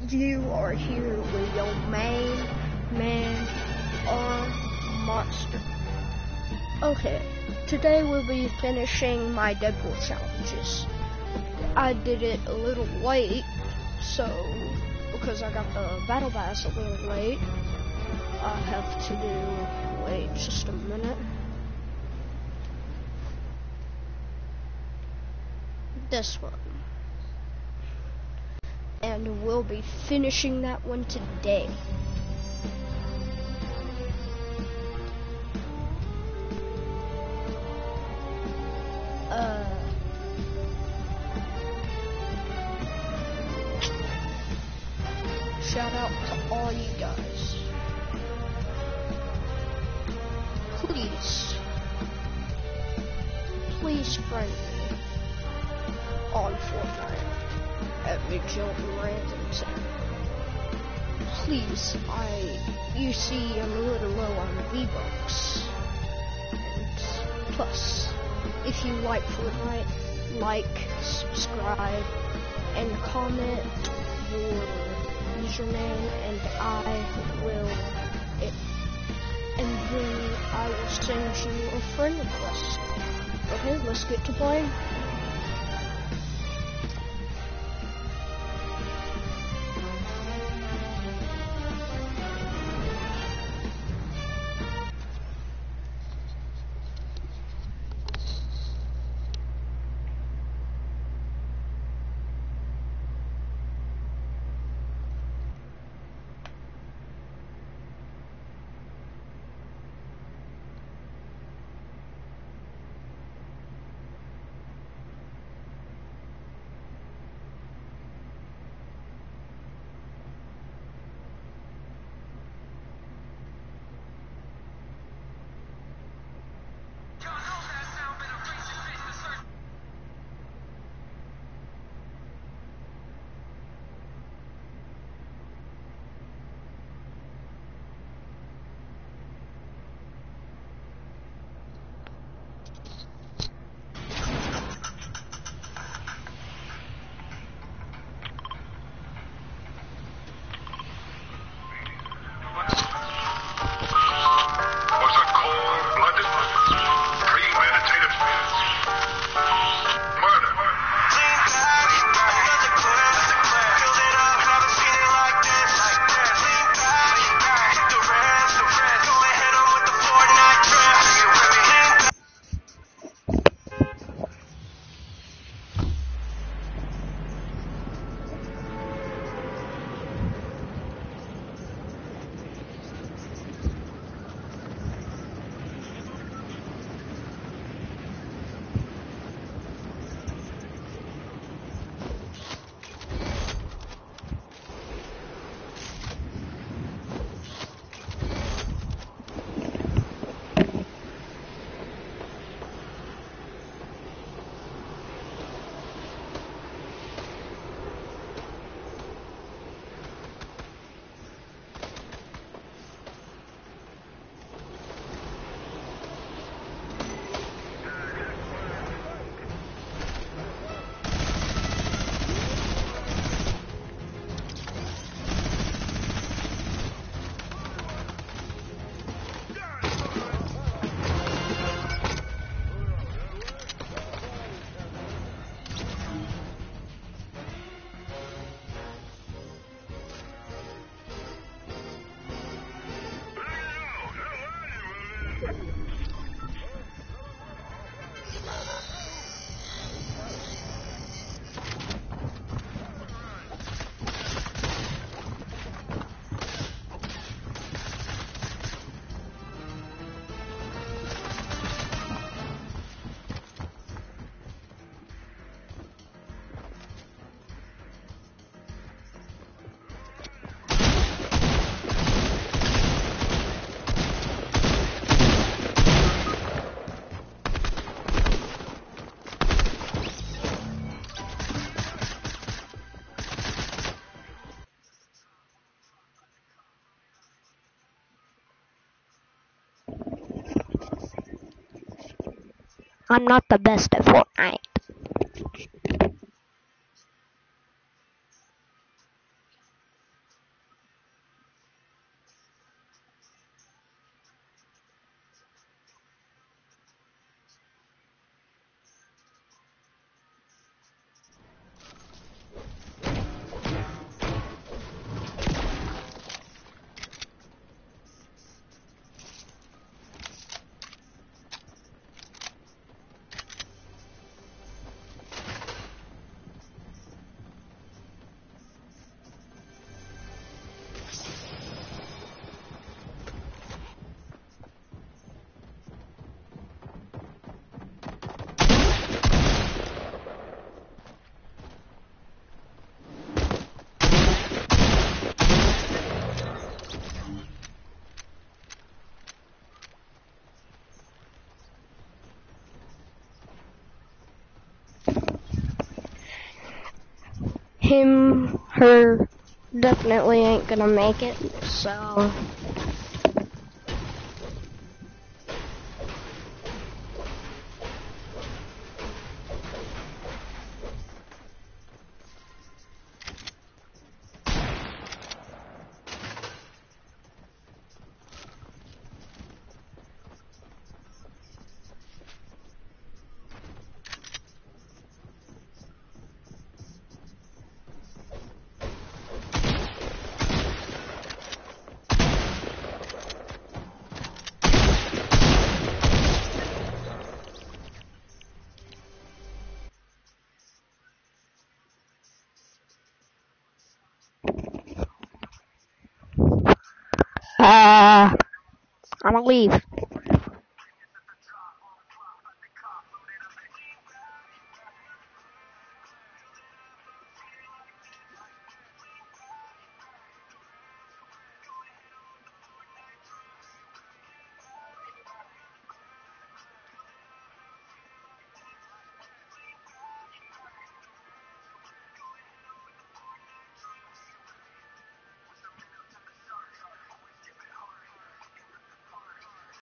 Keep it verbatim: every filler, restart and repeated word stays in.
You are here with your main man or monster. Okay, today we'll be finishing my Deadpool challenges. I did it a little late, so because I got the battle pass a little late, I have to do, wait just a minute. This one. And we'll be finishing that one today. Uh, shout out to all you guys. Please, please friend me on Fortnite at McJilton Ransom. Please, I, you see I'm a little low on V-Bucks. And plus, if you like Fortnite, like, subscribe, and comment your username, and I will, it, and then I will send you a friend request. Okay, let's get to playing. I'm not the best at Fortnite. her definitely ain't gonna make it, so... Uh, I'm gonna leave.